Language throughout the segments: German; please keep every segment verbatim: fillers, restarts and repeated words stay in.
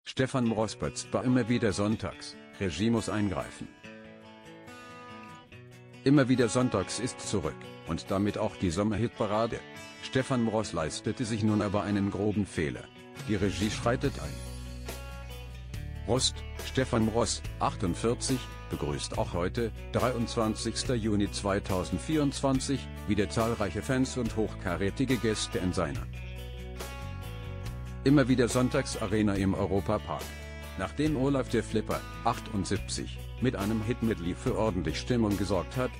Stefan Mross war immer wieder sonntags, Regie muss eingreifen. Immer wieder sonntags ist zurück, und damit auch die Sommerhitparade. Stefan Mross leistete sich nun aber einen groben Fehler. Die Regie schreitet ein. Prost, Stefan Mross, achtundvierzig, begrüßt auch heute, dreiundzwanzigster Juni zweitausendvierundzwanzig, wieder zahlreiche Fans und hochkarätige Gäste in seiner Immer wieder Sonntagsarena im Europapark. Nachdem Olaf der Flipper, achtundsiebzig, mit einem Hitmedley für ordentlich Stimmung gesorgt hat,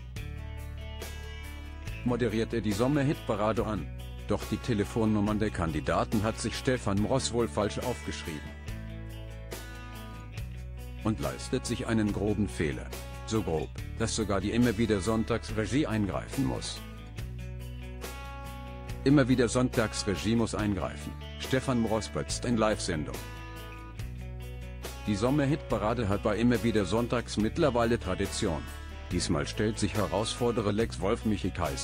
moderiert er die Sommerhitparade an. Doch die Telefonnummern der Kandidaten hat sich Stefan Mross wohl falsch aufgeschrieben und leistet sich einen groben Fehler. So grob, dass sogar die Immer wieder Sonntagsregie eingreifen muss. Immer wieder Sonntagsregie muss eingreifen. Stefan Mross in Live-Sendung. Die Sommerhitparade hat bei Immer wieder Sonntags mittlerweile Tradition. Diesmal stellt sich Herausforderer Lex Wolf Michi Kaiser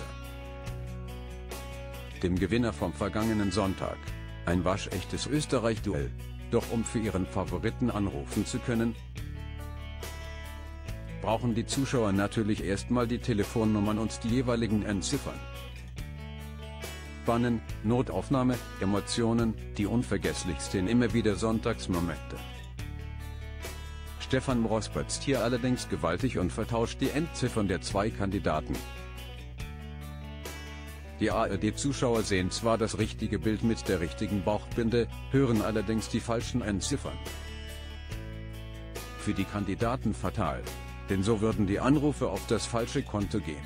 dem Gewinner vom vergangenen Sonntag. Ein waschechtes Österreich-Duell. Doch um für ihren Favoriten anrufen zu können, brauchen die Zuschauer natürlich erstmal die Telefonnummern und die jeweiligen Endziffern. Bannen, Notaufnahme, Emotionen, die unvergesslichsten Immer wieder Sonntagsmomente. Stefan Mross pötzt hier allerdings gewaltig und vertauscht die Endziffern der zwei Kandidaten. Die A R D-Zuschauer sehen zwar das richtige Bild mit der richtigen Bauchbinde, hören allerdings die falschen Endziffern. Für die Kandidaten fatal, denn so würden die Anrufe auf das falsche Konto gehen.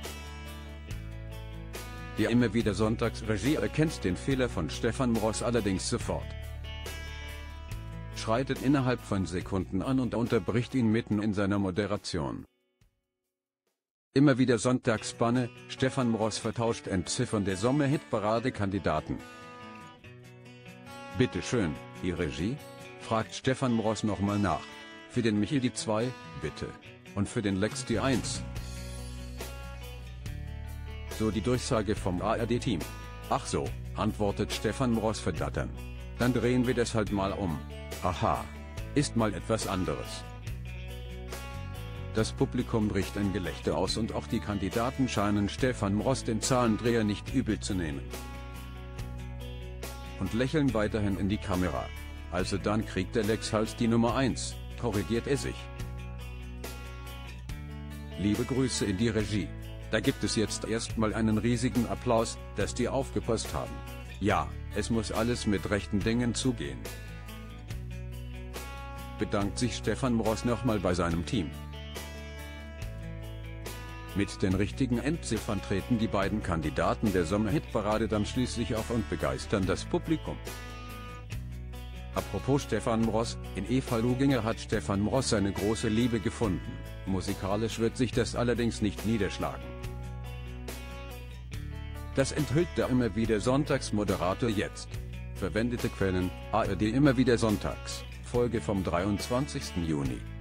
Die Immer wieder Sonntagsregie erkennt den Fehler von Stefan Mross allerdings sofort, schreitet innerhalb von Sekunden an und unterbricht ihn mitten in seiner Moderation. Immer wieder Sonntagsbanne, Stefan Mross vertauscht Endziffern der Sommerhitparade-Kandidaten. Bitte schön, die Regie? Fragt Stefan Mross nochmal nach. Für den Michi die zwei, bitte. Und für den Lex die eins. So die Durchsage vom A R D-Team. Ach so, antwortet Stefan Mross verdattern. Dann drehen wir das halt mal um. Aha. Ist mal etwas anderes. Das Publikum bricht ein Gelächter aus und auch die Kandidaten scheinen Stefan Mross den Zahlendreher nicht übel zu nehmen. Und lächeln weiterhin in die Kamera. Also dann kriegt der Lex halt die Nummer eins, korrigiert er sich. Liebe Grüße in die Regie. Da gibt es jetzt erstmal einen riesigen Applaus, dass die aufgepasst haben. Ja, es muss alles mit rechten Dingen zugehen. Bedankt sich Stefan Mross nochmal bei seinem Team. Mit den richtigen Endziffern treten die beiden Kandidaten der Sommerhitparade dann schließlich auf und begeistern das Publikum. Apropos Stefan Mross, in Eva Luginger hat Stefan Mross seine große Liebe gefunden. Musikalisch wird sich das allerdings nicht niederschlagen. Das enthüllt der Immer wieder Sonntagsmoderator jetzt. Verwendete Quellen: A R D Immer wieder Sonntags, Folge vom dreiundzwanzigsten Juni.